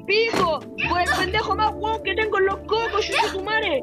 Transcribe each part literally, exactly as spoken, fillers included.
pico, por el pendejo más guau que tengo en los cocos, chucha tu madre.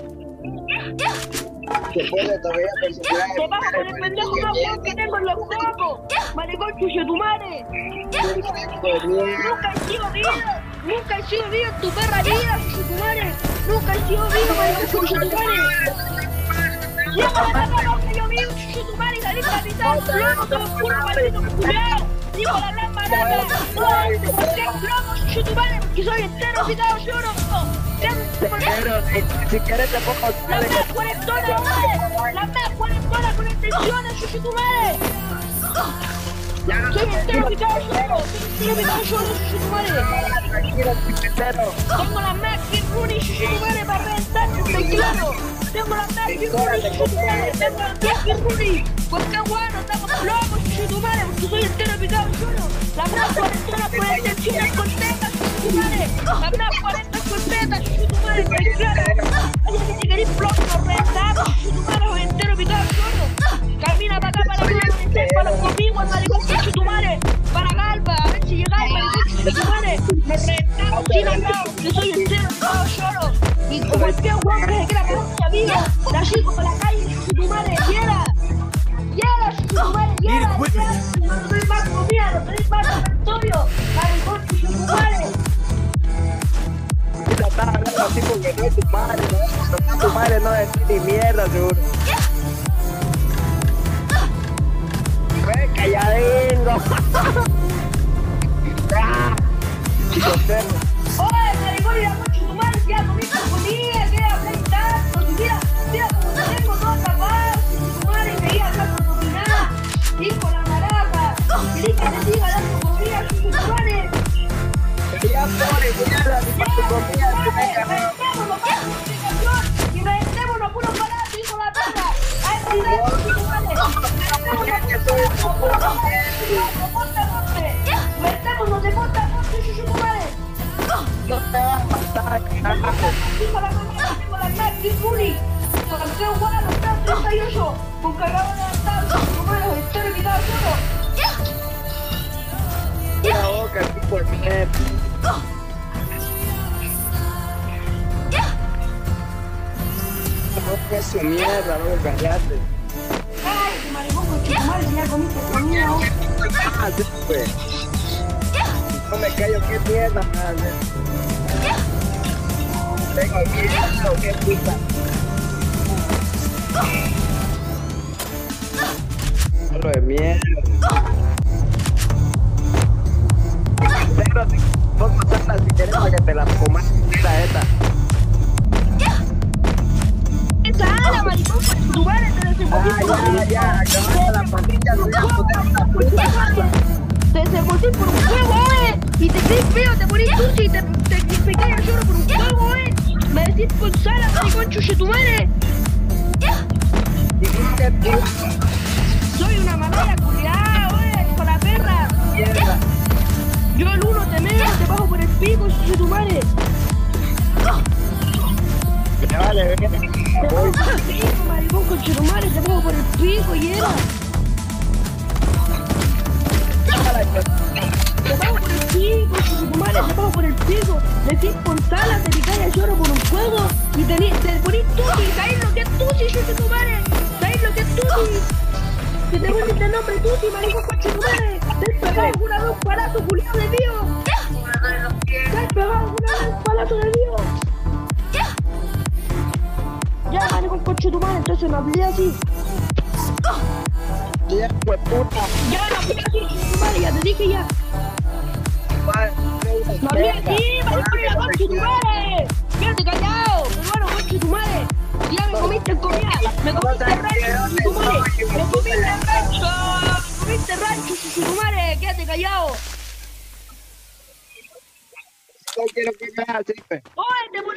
Se puede todavía perseguir. Te bajo por el pendejo más guau que tengo en los cocos, maricón, chucha tu madre. Nunca he sido vivo, nunca he sido vivo en tu perra vida, chucha tu madre. Nunca he sido vivo, maricón, chucha tu madre. Lleva la mano que yo vivo, chucha tu madre, y salí capitán, plomo, te lo juro, maldito culiao. Digo la gran barata, no, ¿por qué plomo, chucha tu madre? Porque soy entero, picado, lloro. Pero si, si quieres te pongo la más cuarentona, madre, la más cuarentona con intenciones, chucha tu madre. Soy entero, picado, lloro, soy entero, picado, lloro, chucha tu madre. Tengo la más que Rooney, chucha tu madre, para reventarte, estoy claro. Tengo la más que Rooney, chucha tu madre, tengo la más que Rooney. ¿Por qué guano? Estamos flojos, chucha tu madre, porque soy entero, picado, lloro. La más cuarentona con intenciones cortetas, chucha tu madre. La más cuarenta cortetas, chucha tu madre, estoy claro. Oye, que si querés flojo, nos reventamos, chucha tu madre, soy entero, picado, lloro. Camina para acá, para acá, para los conmigo, maricón, chucha tu madre. Para Galva, a ver si llegáis, maricón, chucha tu madre. Nos reventamos, sin andado, que soy entero, picado, lloro. Y como el que guapo que se queda pronuncia viva, la chico por la calle, chucha tu madre, quiera. ¡Yala, chucha tu madre, yala! ¡No soy más comida, no soy más repertorio! ¡Maricón, chucha tu madre! Estás hablando así porque no es tu madre, no, tu madre no es ni mierda, seguro. ¡Ve, calladingo! ¡Oye, maricón, y la concha tu madre, si ya comiste comida, que habláis tanto! Mira, mira como te tengo todo atrapado, tu madre me iba hablando con nada, hijo la maraca, querés que te siga dando comida, chucha tu madre. Ya pobre, mierda, ni para tu comida, Reventémonos, para tu explicación, y reventémonos puros baratos, hijo de la perra. A ver si da tu chucha tu madre. Reventémonos de monte a monte, chucha tu madre. no te vas a matar, carajo. Hijo la mamá, tengo la Mac y Rooney. Campeón guano, está treinta y ocho. Con cargador adelantado, como los entero quitado solo. La boca, tipo de mierda. No es su mierda, no callate. Ay, maricón, con tu madre, ya comiste comida. Ah, sí, pues. No me callo, qué mierda, madre. Tengo miedo, qué puta. Solo de mierda. Pero vos matarla si querés para que te la comas. Mira esta. Esa ala, maricón, con tu madre, te desenvolviste. Ah, ya, ya, acabando la partida, no voy a poner una puta. Te desenvolviste por un juego, eh. Y te crees feo, te ponís sucio y te, te, te pegáis a lloro por un juego, eh. Me decís con sala, maricón, chuche tu madre. Dijiste tú. Soy una manera culiao, eh, con la perra. Mierda. Yo el uno te meo, te bajo por el pico, chuche tu madre. Me vale, ve. Te bajo por el pico, maricón, con tu madre, te bajo por el pico, y era. Te bajo por el pico, chuche tu madre, te bajo por el pico. Decís con sala, te picáis a lloro por un juego. Y te, te ponís tuti, ¿sabéis lo que es tuti, chuche tu madre? ¿Sabéis lo que es tuti? Que te pones de nombre tuti, maricón, coche tu madre. Te has pegado alguna vez un palazo culiado de mío. Te has pegado alguna vez un palazo de mío. Ya, maricón, coche tu madre, entonces me hablé así. Ya, pues puta. Ya, me hablé así, chuche tu madre, ya te dije ya. Me hablé así, maricón, coche tu madre. Quédate callado, hermano, coche tu madre. Ya me comiste comida, me comiste rancho, chuche tu madre. Me comiste rancho, me comiste rancho, chuche tu madre, quédate callado. No quiero que me hagas, Oye, te